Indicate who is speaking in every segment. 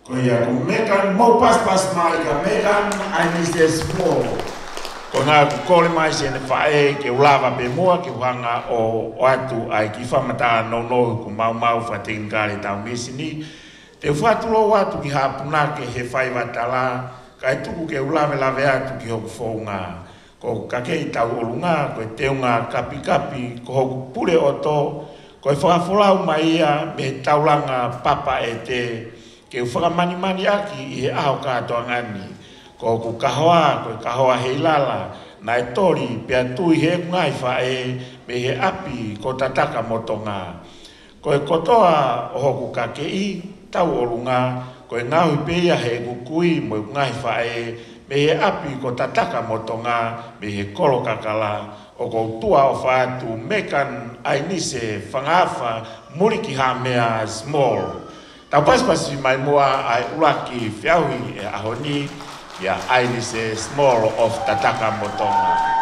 Speaker 1: Koia ko mekan mo pas mai ka mekan ai se small. Ko nga ko le mai se ne fae ke ulava pe moa ke wanga o atu ai ki famata no ku mau fatin kali tau misini. Te fatulo watu ki hapuna ke he fai watala kai tuku ke ulave lave atu ki hoku fonga. Ko kakei tau olunga ko teunga kapi ko hoku pule oto ko whakafolau mai ia me taulanga papa e te ke whakamani aki i he aho katoa ngani. Ko ku kahoa, ko kahoa heilala, na e tori pia tui he ngai whae me he api ko tataka motonga. Ko e kotoa o hoku kakei, tau olunga, ko e ngahui peia he kukui mo ngai whae me he api ko tataka motonga me he kolo kakala o ko tua o whaatu mekan ai nise whangafa muriki ha mea small. Tau paspasi mai moa ai uraki whiauhi e ahoni ia ai nise small of tataka motonga.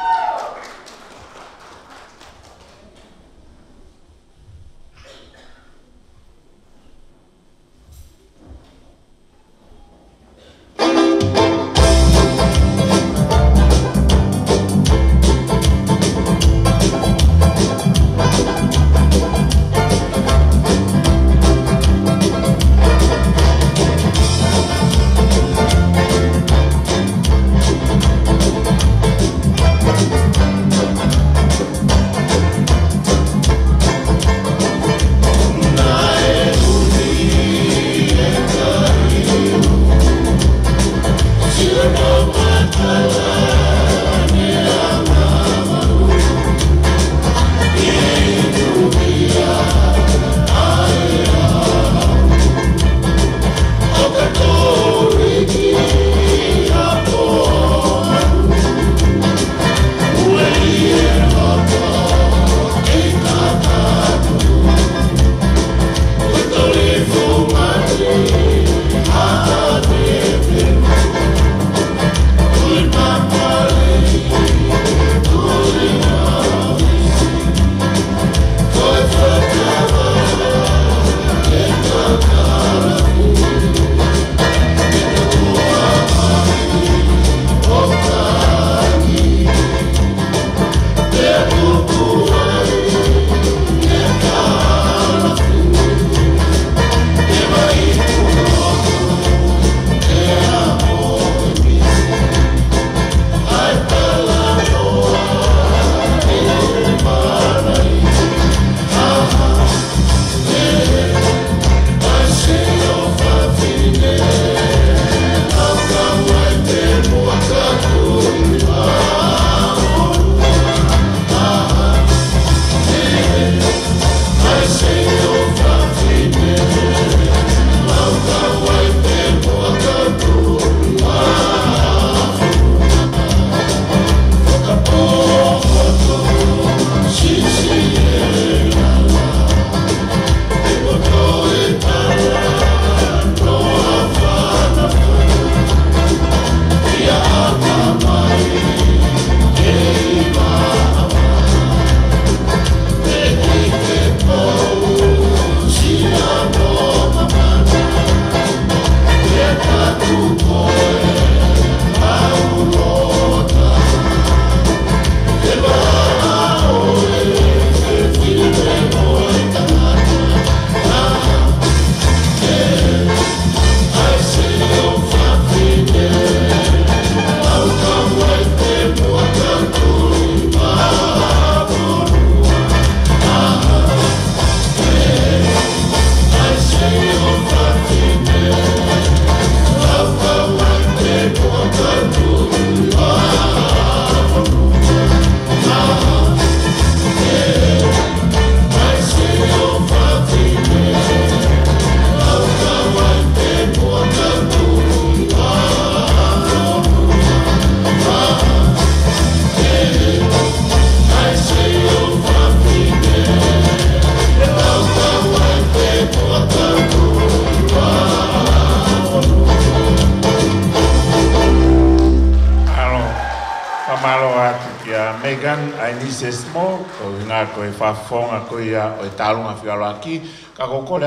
Speaker 2: Megan ai ni se small o nga ko e fa fonga ko ia o talunga fialo aki ka ko